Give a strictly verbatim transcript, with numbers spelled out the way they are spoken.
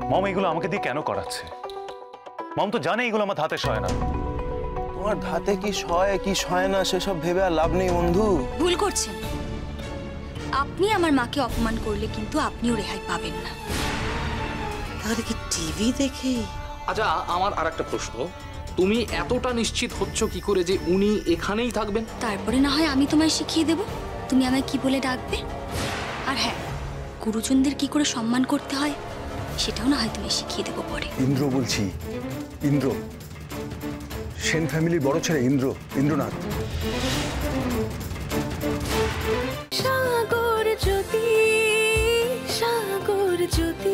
মম এগুলো আমাকে দিয়ে কেন করাচ্ছে? মম তো জানে এগুলো আমার ধাতে সয় না। তোমার ধাতে কি সয় কি সয় না সেসব ভেবে আর লাভ নেই বন্ধু। ভুল করছেন। আপনি আমার মাকে অপমান করলে কিন্তু আপনিও রেহাই পাবেন না। তাহলে কি টিভি দেখে? আচ্ছা, আমার আর একটা প্রশ্ন, তুমি এতটা নিশ্চিত হচ্ছ কি করে যে উনি এখানেই থাকবেন? তারপরে না হয় আমি তোমায় শিখিয়ে দেব তুমি আমায় কি বলে ডাকবে। আর হ্যাঁ, গুরুজনদের কি করে সম্মান করতে হয় সেটাও না হয় তুমি শিখিয়ে দেবো পরে। ইন্দ্র বলছি, ইন্দ্র, সেন ফ্যামিলির বড় ছেলে ইন্দ্র, ইন্দ্রনাথ। সাগর জ্যোতি, সাগর জ্যোতি।